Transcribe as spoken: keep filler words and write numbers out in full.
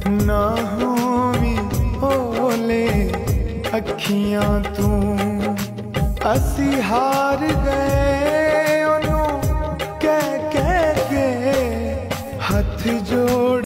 ना होवी होले अखियां तू असी हार गए ओनू कह कह के हथ जोड़